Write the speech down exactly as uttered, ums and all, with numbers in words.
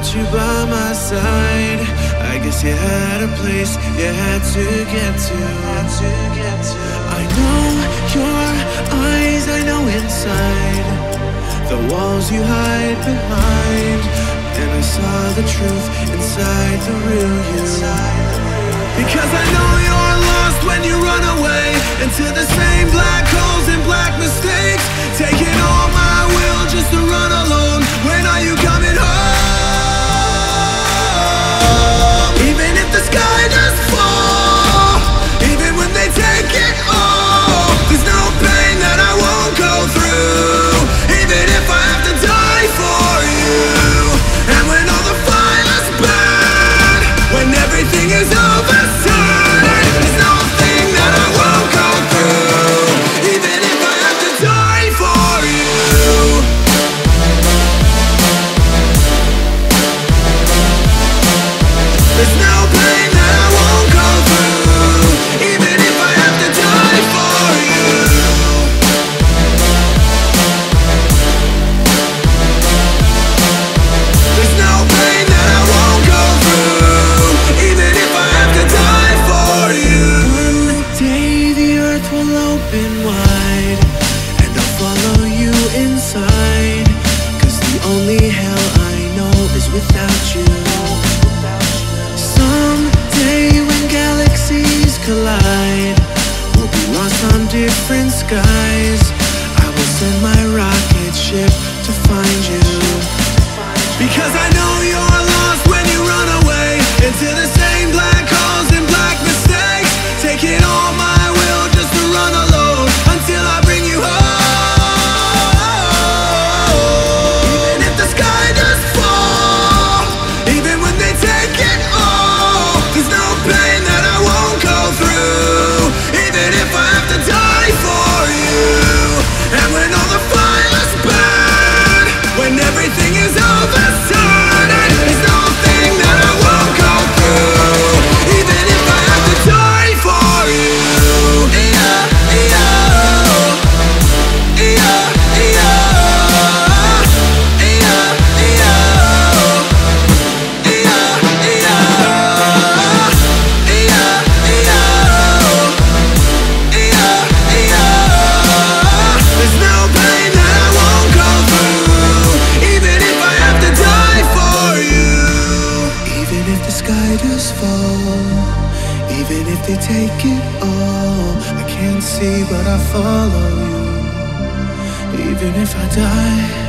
you by my side. I guess you had a place you had to get to. I know your eyes, I know inside the walls you hide behind, and I saw the truth inside the real you. Because I know you're lost when you run away into the same black holes and black mistakes, taking all my will just to run alone. When are you coming home? Even if the sky does fall, even when they take it all, there's no pain that I won't go through, even if I have to die for you. And when all the fires burn, when everything is overturned, there's nothing that I won't go through, even if I have to die for you. There's no pain that I won't go through, even if I have to die for you. There's no pain that I won't go through, even if I have to die for you. One day the earth will open wide, and I'll follow you inside, 'cause the only hell I know is without you. Someday when galaxies collide, we'll be lost on different skies. I will send my rocket ship to find you. Because I know you're lost when you run away into the same black holes and black mistakes, taking all my will just to run alone until I bring you home. Even if the sky does fall, even when they take it all, there's no pain that I won't go through, even if I have to die for you. And when all the fires burn, when everything is overturned, there's nothing that I won't go through, even if I have to die for you. Yeah, yeah, yeah, there's no pain that I won't go through, even if I have to die for you. Even if the sky does fall, even if they take it all, I can't see but I follow you. Even if I die